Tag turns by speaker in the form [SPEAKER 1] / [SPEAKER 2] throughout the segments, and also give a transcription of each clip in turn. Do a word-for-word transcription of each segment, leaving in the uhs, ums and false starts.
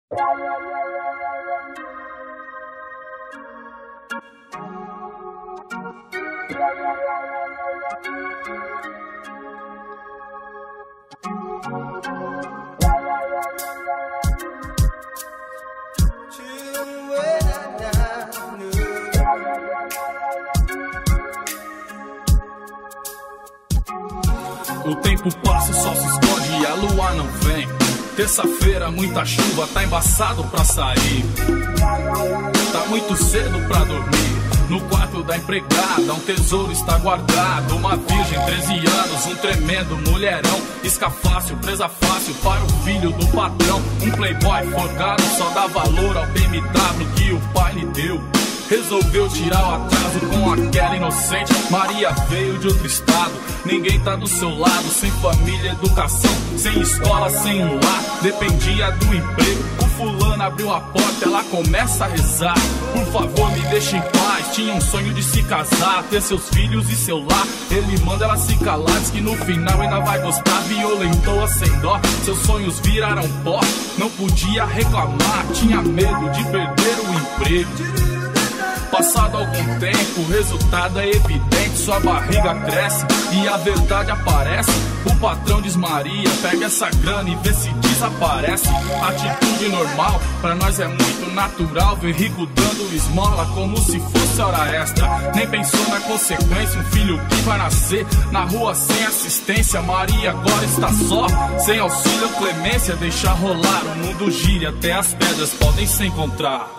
[SPEAKER 1] O tempo passa, o sol se esconde e a lua não vem. Terça-feira, muita chuva, tá embaçado pra sair. Tá muito cedo pra dormir. No quarto da empregada, um tesouro está guardado. Uma virgem, treze anos, um tremendo mulherão. Isca fácil, presa fácil para o filho do patrão. Um playboy forgado, só dá valor ao B M W que o pai lhe deu. Resolveu tirar o atraso com aquela inocente. Maria veio de outro estado, ninguém tá do seu lado. Sem família, educação, sem escola, sem um lar. Dependia do emprego, o fulano abriu a porta, ela começa a rezar: por favor me deixe em paz. Tinha um sonho de se casar, ter seus filhos e seu lar. Ele manda ela se calar, diz que no final ainda vai gostar. Violentou-a sem dó, seus sonhos viraram pó. Não podia reclamar, tinha medo de perder o emprego. Passado algum tempo, o resultado é evidente. Sua barriga cresce e a verdade aparece. O patrão diz: Maria, pega essa grana e vê se desaparece. Atitude normal, pra nós é muito natural. Ver rico dando esmola como se fosse hora extra. Nem pensou na consequência, um filho que vai nascer na rua sem assistência. Maria agora está só, sem auxílio ou clemência. Deixa rolar, o mundo gira, até as pedras podem se encontrar.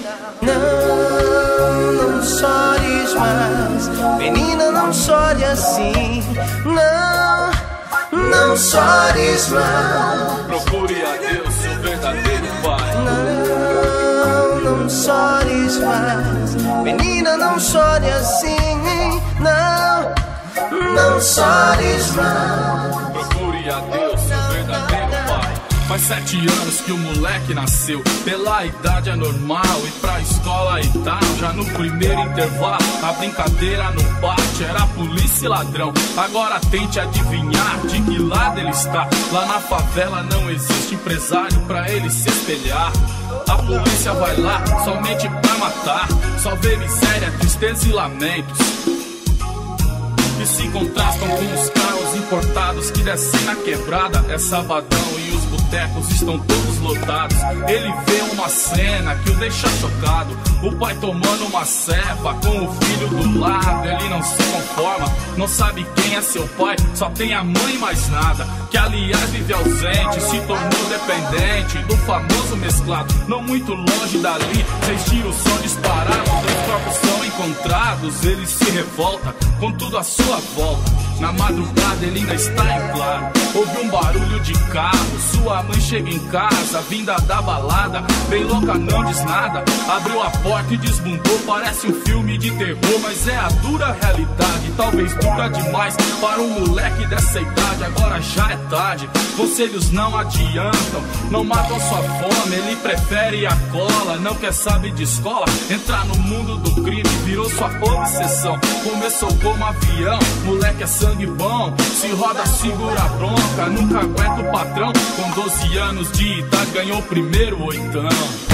[SPEAKER 2] Não, não chores mais, menina, não chore assim. Não, não chores mais.
[SPEAKER 1] Procure a Deus, seu verdadeiro pai.
[SPEAKER 2] Não, não chores mais, menina, não chore assim. Não, não chores mais.
[SPEAKER 1] Procure a Deus, seu verdadeiro pai. Faz sete anos que o moleque nasceu. Pela idade é normal ir pra escola e tal. Já no primeiro intervalo, a brincadeira no pátio era polícia e ladrão. Agora tente adivinhar de que lado ele está. Lá na favela não existe empresário pra ele se espelhar. A polícia vai lá somente pra matar. Só vê miséria, tristeza e lamentos, que se contrastam com os carros importados que descem na quebrada. É sabadão e os botecos estão todos lotados. Ele vê uma cena que o deixa chocado: o pai tomando uma cepa com o filho do lado. Ele não se conforma, não sabe quem é seu pai, só tem a mãe e mais nada. Que aliás vive ausente, se tornou dependente do famoso mesclado. Não muito longe dali, seis tiros são disparados, dois corpos são encontrados. Ele se revolta com tudo a sua volta. Na madrugada ele ainda está em claro, ouve um barulho de carro. Sua mãe chega em casa, vinda da balada, bem louca, não diz nada. Abriu a porta e desbundou, parece um filme de terror, mas é a dura realidade. Talvez dura demais para um moleque dessa idade. Agora já é tarde, conselhos não adiantam, não matam sua fome. Ele prefere a cola, não quer saber de escola. Entrar no mundo do crime virou sua obsessão. Começou como avião, moleque é sangue bom. Se roda, segura a bronca, nunca aguenta o patrão. Com doze anos de idade ganhou o primeiro oitão.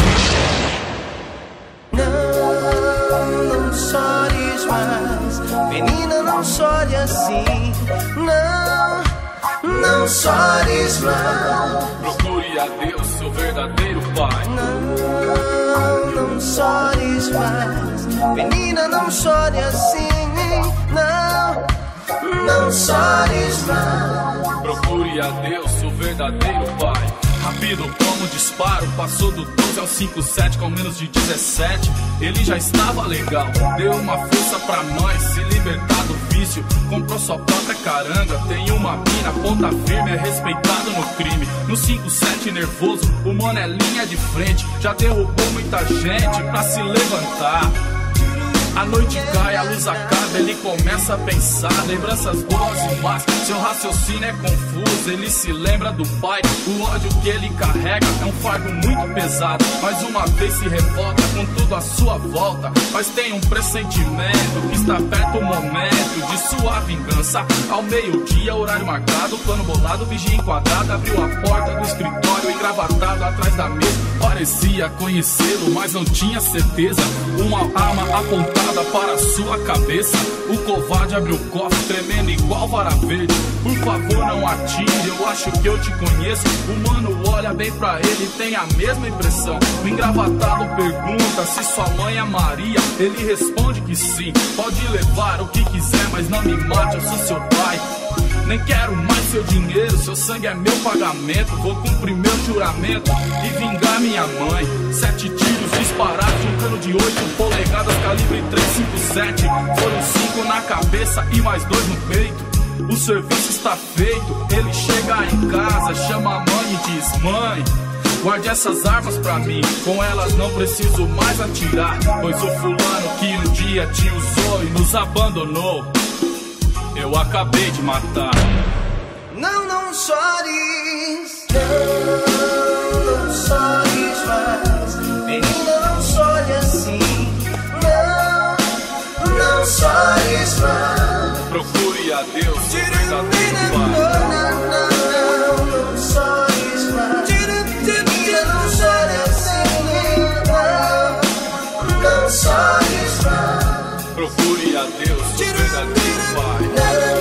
[SPEAKER 2] Não, não chores mais, menina, não chore assim. Não, não chores mais.
[SPEAKER 1] Procure a Deus, seu verdadeiro pai.
[SPEAKER 2] Não, não chores mais, menina, não chore assim. Não, não chores mais.
[SPEAKER 1] Procure a Deus, seu verdadeiro pai. Rápido como disparo, passou do doze ao cinco sete com menos de dezessete. Ele já estava legal, deu uma força pra mãe se libertar do vício. Comprou sua própria caranga, tem uma mina, ponta firme, é respeitado no crime. No cinco sete nervoso, o mano é linha de frente. Já derrubou muita gente pra se levantar. A noite cai, a luz acaba, ele começa a pensar. Lembranças boas e más, seu raciocínio é confuso. Ele se lembra do pai, o ódio que ele carrega é um fardo muito pesado. Mais uma vez se revolta com tudo à sua volta, mas tem um pressentimento que está perto o momento de sua vingança. Ao meio-dia, horário marcado, plano bolado, vigia enquadrado. Abriu a porta do escritório, engravatado atrás da mesa. Olha Parecia conhecê-lo, mas não tinha certeza. Uma arma apontada para a sua cabeça. O covarde abriu o cofre, tremendo igual vara verde. Por favor, não atire, eu acho que eu te conheço. O mano olha bem pra ele e tem a mesma impressão. O engravatado pergunta se sua mãe é Maria. Ele responde que sim, pode levar o que quiser, mas não me mate, eu sou seu pai. Nem quero mais seu dinheiro, seu sangue é meu pagamento. Vou cumprir meu juramento e vingar minha mãe. Sete tiros disparados, um cano de oito polegadas, calibre trezentos e cinquenta e sete. Foram cinco na cabeça e mais dois no peito. O serviço está feito, ele chega em casa, chama a mãe e diz: mãe, guarde essas armas pra mim, com elas não preciso mais atirar. Pois o fulano que um dia te usou e nos abandonou, eu acabei de matar.
[SPEAKER 2] Não, não chores, não, não chores mais. Menina, não chore assim. Não, não chores mais.
[SPEAKER 1] Procure a Deus, o verdadeiro Pai.
[SPEAKER 2] Não, não, não chores mais. Menina, não chore assim. Não, não chores mais.
[SPEAKER 1] Procure a Deus, o verdadeiro Pai.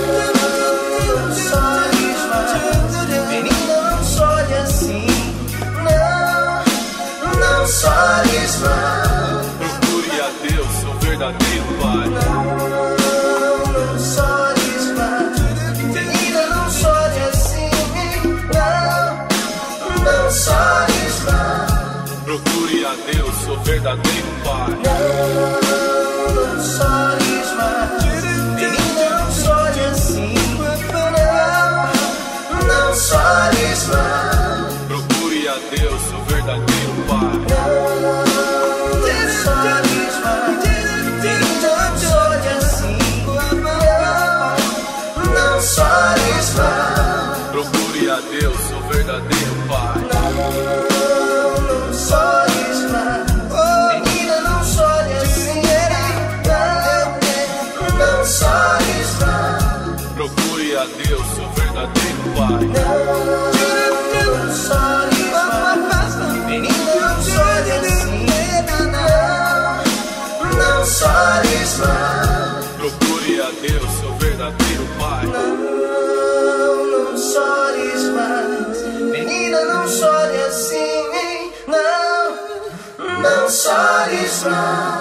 [SPEAKER 1] Procure a Deus, o verdadeiro Pai.
[SPEAKER 2] Não, não chores mais. Menina, não chore assim. Não, não chores mais.
[SPEAKER 1] Procure a Deus, o verdadeiro Pai.
[SPEAKER 2] Não, não chores mais. Menina, não chore assim. Não, não chores mais.
[SPEAKER 1] Procure a Deus, o verdadeiro Pai. Procure a Deus, o verdadeiro Pai.
[SPEAKER 2] Não, não chores mais. Menina, não chore assim. Não, não chores mais.
[SPEAKER 1] Procure a Deus, o verdadeiro Pai.
[SPEAKER 2] Não, não chores mais. Menina, não chore assim. Não, não chores mais.
[SPEAKER 1] Procure a Deus, o verdadeiro Pai.
[SPEAKER 2] Não, não chores mais. Menina, não chore assim. Não, não chores mais.